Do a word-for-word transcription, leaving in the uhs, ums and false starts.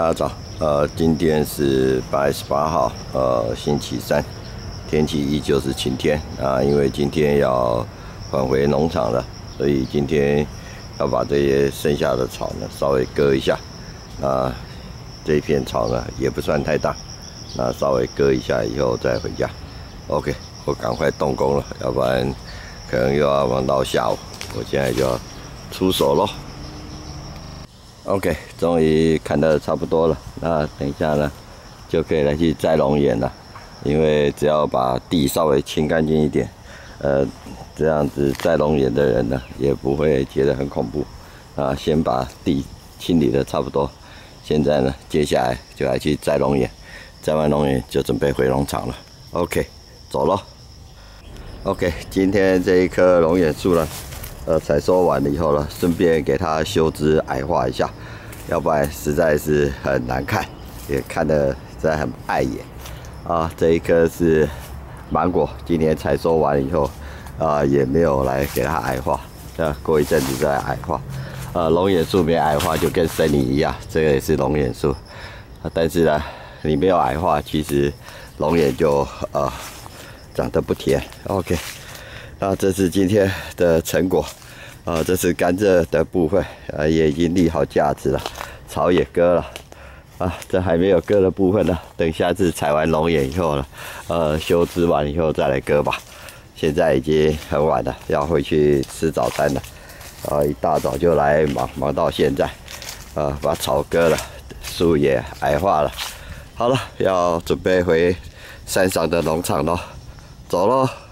家早，呃，今天是八月十八号，呃，星期三，天气依旧是晴天啊。因为今天要返回农场了，所以今天要把这些剩下的草呢稍微割一下。那这一片草呢也不算太大，那稍微割一下以后再回家。OK， 我赶快动工了，要不然可能又要忙到下午。我现在就要出手咯。 OK， 终于砍得差不多了。那等一下呢，就可以来去摘龙眼了。因为只要把地稍微清干净一点，呃，这样子摘龙眼的人呢，也不会觉得很恐怖。啊，先把地清理得差不多。现在呢，接下来就来去摘龙眼。摘完龙眼就准备回农场了。OK， 走咯。OK， 今天这一棵龙眼树呢。 呃，采收完了以后呢，顺便给它修枝矮化一下，要不然实在是很难看，也看得实在很碍眼啊。这一棵是芒果，今年采收完以后，啊，也没有来给它矮化，那过一阵子再矮化。呃，龙眼树没矮化就跟森林一样，这个也是龙眼树，啊，但是呢，你没有矮化，其实龙眼就呃长得不甜。OK。 那这是今天的成果，啊，这是甘蔗的部分，啊，也已经立好架子了，草也割了，啊，这还没有割的部分呢，等下次采完龙眼以后呢，呃，修枝完以后再来割吧。现在已经很晚了，要回去吃早餐了，啊，一大早就来忙，忙到现在，啊，把草割了，树也矮化了，好了，要准备回山上的农场咯，走咯。